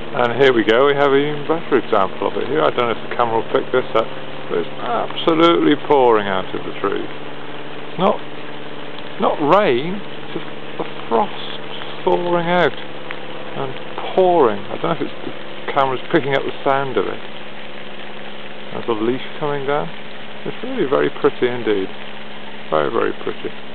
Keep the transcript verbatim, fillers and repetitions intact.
And here we go, we have an even better example of it here. I don't know if the camera will pick this up, but it's absolutely pouring out of the trees. It's not, not rain, it's just the frost thawing out and pouring. I don't know if it's the camera's picking up the sound of it. There's a leaf coming down. It's really very pretty indeed. Very, very pretty.